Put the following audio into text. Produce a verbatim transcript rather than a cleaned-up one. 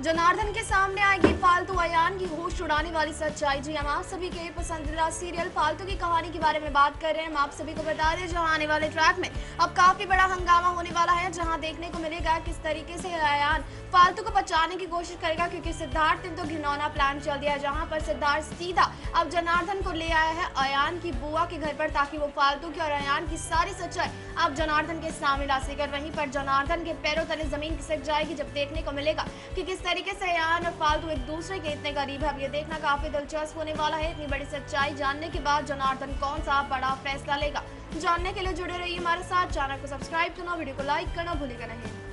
जनार्दन के सामने आएगी फालतू अयान की होश उड़ाने वाली सच्चाई। जी हम आप सभी के पसंदीदा सीरियल फालतू की कहानी के बारे में बात कर रहे हैं। हम आप सभी को बता दें जहां आने वाले ट्रैक में अब काफी बड़ा हंगामा होने वाला है, जहां देखने को मिलेगा किस तरीके से अयान फालतू को बचाने की कोशिश करेगा, क्योंकि सिद्धार्थ ने तो घिनौना प्लान चल दिया, जहां पर सिद्धार्थ सीधा अब जनार्दन को ले आया है अयान की बुआ के घर पर, ताकि वो फालतू की और अयान की सारी सच्चाई अब जनार्दन के सामने ला सके। वहीं पर जनार्दन के पैरों तले जमीन खिसक जाएगी जब देखने को मिलेगा कि किस तरीके से अयान और फालतू एक दूसरे के इतने करीब है। अब ये देखना काफी दिलचस्प होने वाला है। इतनी बड़ी सच्चाई जानने के बाद जनार्दन कौन सा बड़ा फैसला लेगा, जानने के लिए जुड़े रहिए हमारे साथ। चैनल को सब्सक्राइब करना, वीडियो को लाइक करना भूलिएगा नहीं।